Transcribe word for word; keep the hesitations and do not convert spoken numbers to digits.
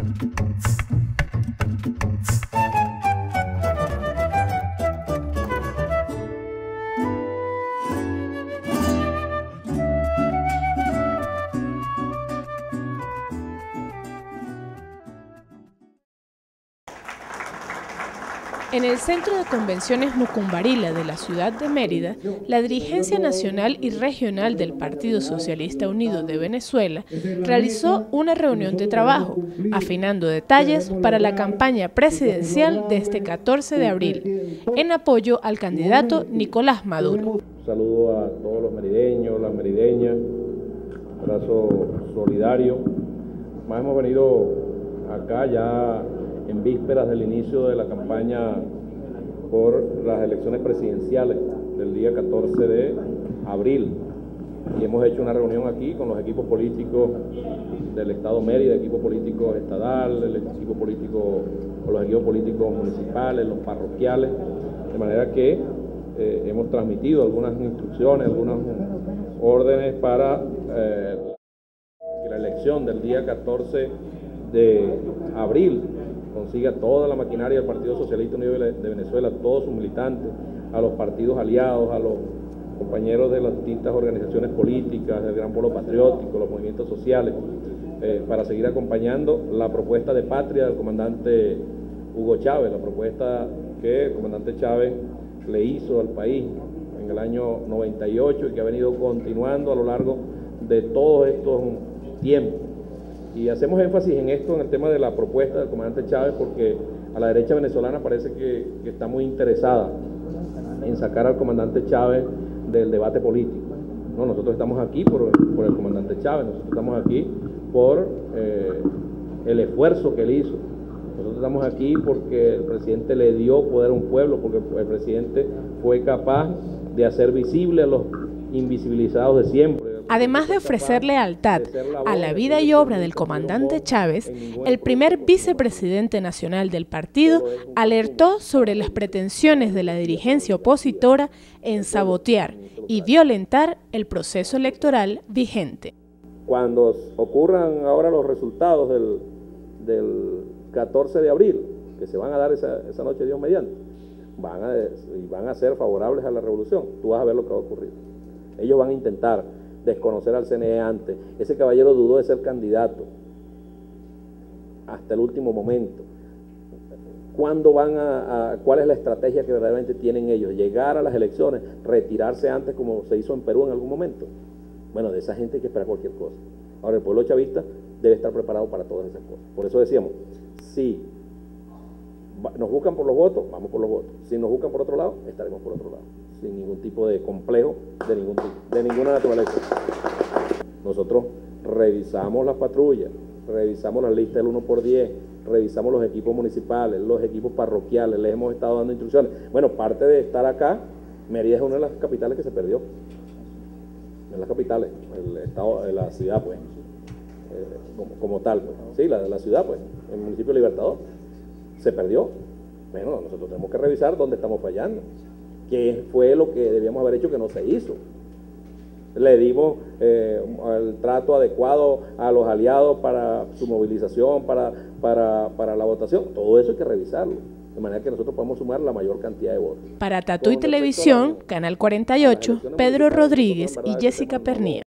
En el Centro de Convenciones Nucumbarila de la ciudad de Mérida, la dirigencia nacional y regional del Partido Socialista Unido de Venezuela realizó una reunión de trabajo, afinando detalles para la campaña presidencial de este catorce de abril, en apoyo al candidato Nicolás Maduro. Un saludo a todos los merideños, las merideñas, un abrazo solidario. Más hemos venido acá ya en vísperas del inicio de la campaña por las elecciones presidenciales del día catorce de abril. Y hemos hecho una reunión aquí con los equipos políticos del Estado Mérida, equipos políticos estadales, el equipo político, con los equipos políticos municipales, los parroquiales, de manera que eh, hemos transmitido algunas instrucciones, algunas órdenes para eh, la elección del día catorce de abril consiga toda la maquinaria del Partido Socialista Unido de Venezuela, todos sus militantes, a los partidos aliados, a los compañeros de las distintas organizaciones políticas, del Gran Polo Patriótico, los movimientos sociales, eh, para seguir acompañando la propuesta de patria del comandante Hugo Chávez, la propuesta que el comandante Chávez le hizo al país en el año noventa y ocho y que ha venido continuando a lo largo de todos estos tiempos. Y hacemos énfasis en esto, en el tema de la propuesta del comandante Chávez, porque a la derecha venezolana parece que, que está muy interesada en sacar al comandante Chávez del debate político. No, nosotros estamos aquí por, por el comandante Chávez, nosotros estamos aquí por eh, el esfuerzo que él hizo. Nosotros estamos aquí porque el presidente le dio poder a un pueblo, porque el presidente fue capaz de hacer visible a los invisibilizados de siempre. Además de ofrecer lealtad a la vida y obra del comandante Chávez, el primer vicepresidente nacional del partido alertó sobre las pretensiones de la dirigencia opositora en sabotear y violentar el proceso electoral vigente. Cuando ocurran ahora los resultados del, del catorce de abril, que se van a dar esa, esa noche, Dios mediante, van a, y van a ser favorables a la revolución, tú vas a ver lo que va a ocurrir. Ellos van a intentar desconocer al C N E antes. Ese caballero dudó de ser candidato hasta el último momento. ¿Cuándo van a, a, cuál es la estrategia que verdaderamente tienen ellos? ¿Llegar a las elecciones, retirarse antes como se hizo en Perú en algún momento? Bueno, de esa gente hay que esperar cualquier cosa. Ahora, el pueblo chavista debe estar preparado para todas esas cosas. Por eso decíamos, si nos buscan por los votos, vamos por los votos. Si nos buscan por otro lado, estaremos por otro lado, sin ningún tipo de complejo, de ningún tipo, de ninguna naturaleza. Nosotros revisamos las patrullas, revisamos la lista del uno por diez, revisamos los equipos municipales, los equipos parroquiales, les hemos estado dando instrucciones. Bueno, parte de estar acá, Mérida es una de las capitales que se perdió. En las capitales, el estado, la ciudad, pues, eh, como, como tal, pues. Sí, la, la ciudad, pues, el municipio Libertador, se perdió. Bueno, nosotros tenemos que revisar dónde estamos fallando. ¿Qué fue lo que debíamos haber hecho que no se hizo? Le dimos eh, el trato adecuado a los aliados para su movilización, para, para, para la votación. Todo eso hay que revisarlo, de manera que nosotros podamos sumar la mayor cantidad de votos. Para Tatuí Televisión, Canal cuarenta y ocho, Pedro Rodríguez y Jessica Pernía.